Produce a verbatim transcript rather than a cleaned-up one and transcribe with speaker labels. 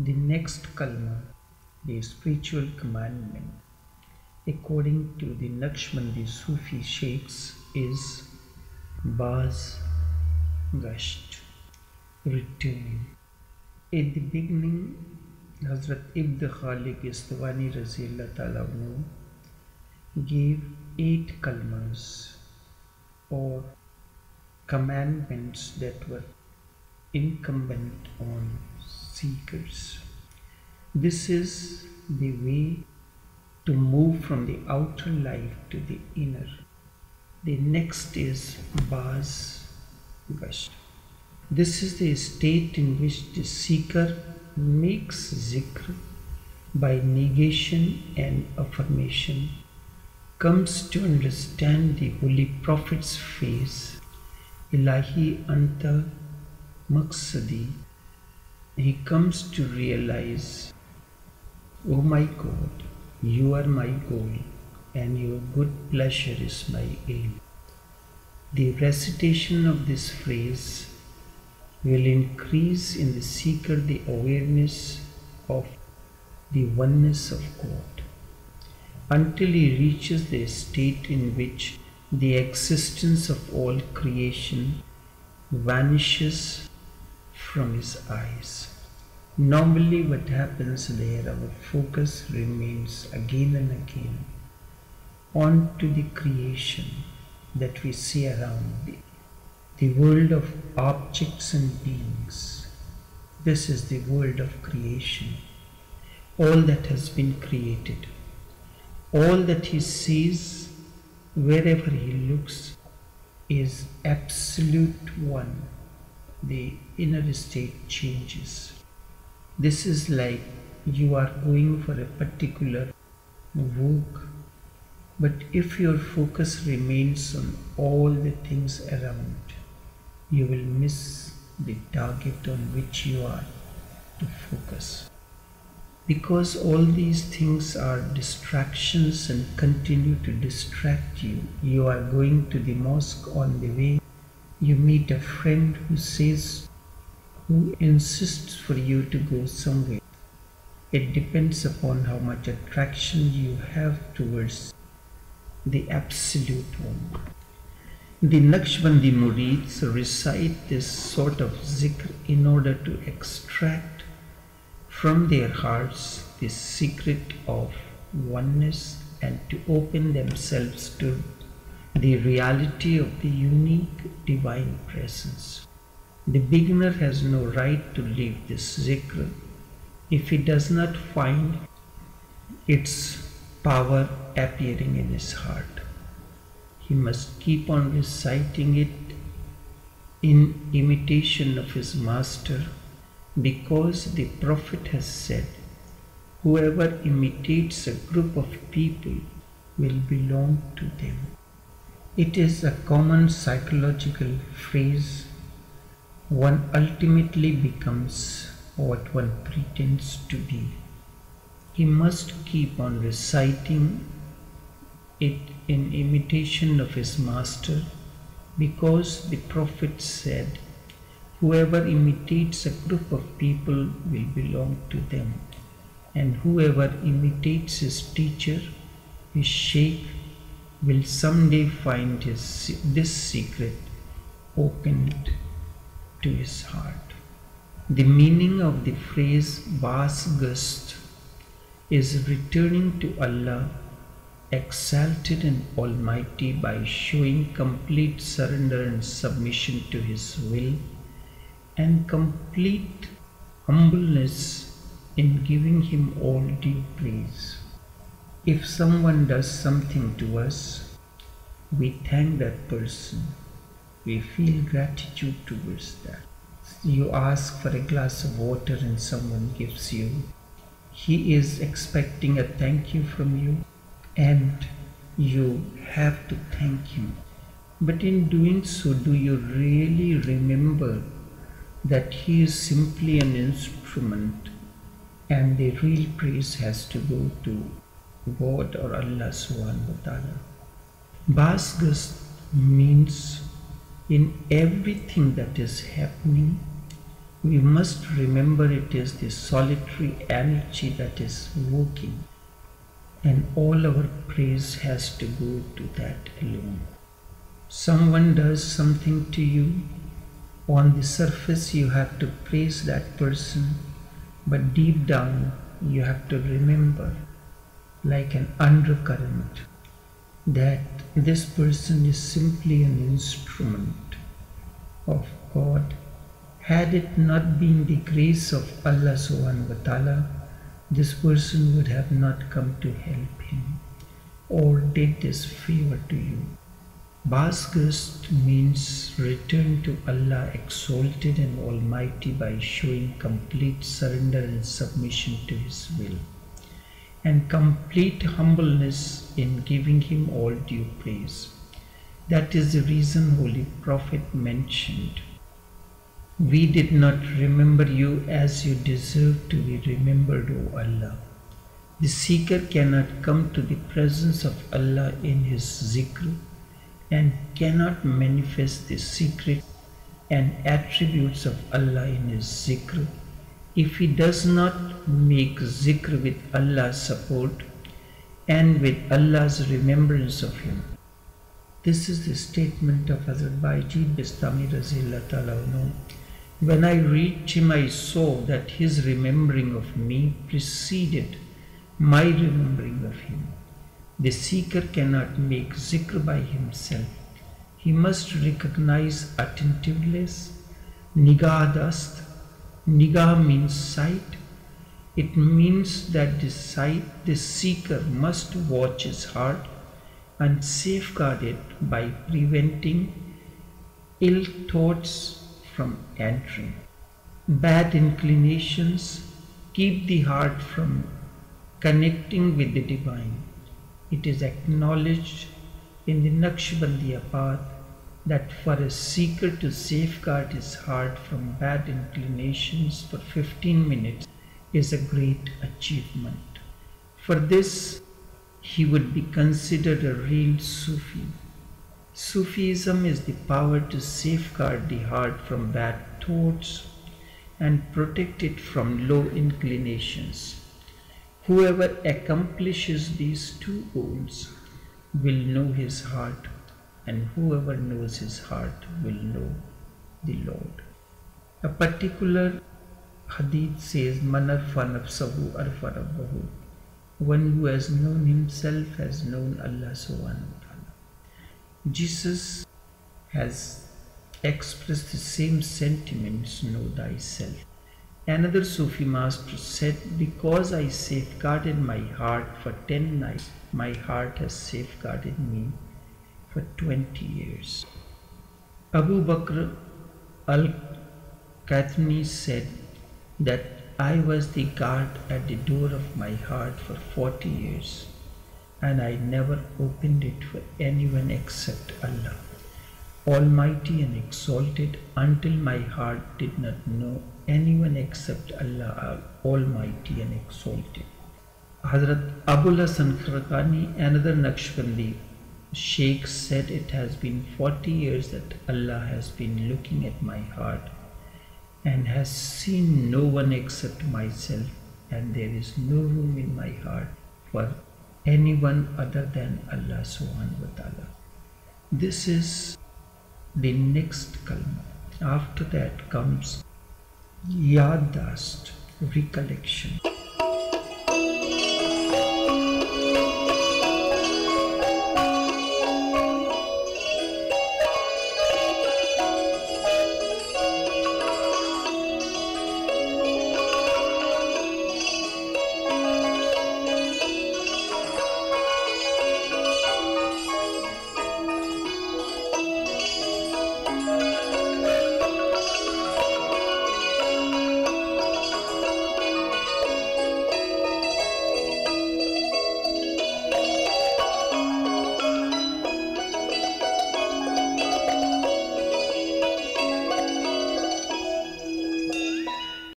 Speaker 1: The next kalma, the spiritual commandment, according to the Naqshbandi Sufi sheikhs, is Baz Gasht, returning. At the beginning, Hazrat Ibn Khalid Istvani Raziyallahu Ta'ala gave eight kalmas or commandments that were incumbent on seekers. This is the way to move from the outer life to the inner. The next is Baz Gasht. This is the state in which the seeker makes zikr by negation and affirmation, comes to understand the Holy Prophet's phrase, Ilahi Anta Maqsadi. He comes to realize, Oh my God, you are my goal and your good pleasure is my aim. The recitation of this phrase will increase in the seeker the awareness of the oneness of God until he reaches the state in which the existence of all creation vanishes from his eyes. Normally what happens there, our focus remains again and again onto the creation that we see around the, the world of objects and beings. This is the world of creation. All that has been created, all that he sees wherever he looks is absolute one. The inner state changes. This is like you are going for a particular walk, but if your focus remains on all the things around, you will miss the target on which you are to focus. Because all these things are distractions and continue to distract you. You are going to the mosque, on the way you meet a friend who says, who insists for you to go somewhere. It depends upon how much attraction you have towards the absolute one. The Naqshbandi Murids recite this sort of zikr in order to extract from their hearts the secret of oneness and to open themselves to the reality of the unique divine presence. The beginner has no right to leave this zikr if he does not find its power appearing in his heart. He must keep on reciting it in imitation of his master, because the Prophet has said, whoever imitates a group of people will belong to them. It is a common psychological phrase. One ultimately becomes what one pretends to be. He must keep on reciting it in imitation of his master, because the Prophet said, whoever imitates a group of people will belong to them, and whoever imitates his teacher, his sheikh, will someday find his, this secret opened to his heart. The meaning of the phrase Baz Gasht is returning to Allah, exalted and almighty, by showing complete surrender and submission to his will and complete humbleness in giving him all due praise. If someone does something to us, we thank that person. We feel gratitude towards that. You ask for a glass of water and someone gives you. He is expecting a thank you from you, and you have to thank him. But in doing so, do you really remember that he is simply an instrument and the real praise has to go to God or Allah subhanahu wa ta'ala? Baz Gasht means in everything that is happening, We must remember it is the solitary energy that is working, and all our praise has to go to that alone. Someone does something to you, on the surface you have to praise that person, but deep down you have to remember, like an undercurrent, that this person is simply an instrument of God. Had it not been the grace of Allah subhanahu wa ta'ala, this person would have not come to help him or did this favor to you. Basgast means return to Allah exalted and almighty by showing complete surrender and submission to His will, and complete humbleness in giving Him all due praise. That is the reason Holy Prophet mentioned, "We did not remember you as you deserve to be remembered, O Allah." The seeker cannot come to the presence of Allah in his zikr and cannot manifest the secret and attributes of Allah in his zikr if he does not make zikr with Allah's support and with Allah's remembrance of Him. This is the statement of Hazrat Baijid Bistami Razillah Ta'ala anhu. When I reached him, I saw that his remembering of me preceded my remembering of him. The seeker cannot make zikr by himself. He must recognize attentiveness, nigah dast. Nigah means sight. It means that the sight, the seeker must watch his heart and safeguard it by preventing ill thoughts from entering. Bad inclinations keep the heart from connecting with the divine. It is acknowledged in the Naqshbandiya path that for a seeker to safeguard his heart from bad inclinations for fifteen minutes is a great achievement. For this, he would be considered a real Sufi. Sufism is the power to safeguard the heart from bad thoughts and protect it from low inclinations. Whoever accomplishes these two goals will know his heart, and whoever knows his heart will know the Lord. A particular hadith says, "Man arfa nafsahu arfa rabbahu." One who has known himself has known Allah subhanahu wa ta'ala. Jesus has expressed the same sentiments, "Know thyself." Another Sufi master said, "Because I safeguarded my heart for ten nights, my heart has safeguarded me for twenty years. Abu Bakr al-Khatmi said that I was the guard at the door of my heart for forty years, and I never opened it for anyone except Allah, Almighty and exalted, until my heart did not know anyone except Allah, Almighty and exalted." Hazrat Abul Hasan Kharqani, another Naqshbandi Sheikh, said, "It has been forty years that Allah has been looking at my heart and has seen no one except myself, and there is no room in my heart for anyone other than Allah subhanahu wa ta'ala." This is the next kalma. After that comes Yad Dast, recollection.